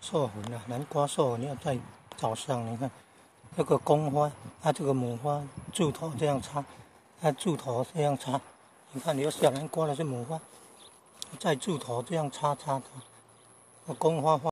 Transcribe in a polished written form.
授粉啊，南瓜授粉要在早上，你看这个公花，它这个母花柱头这样插，它柱头这样插，你看你有小南瓜的是母花，在柱头这样插它，公花花。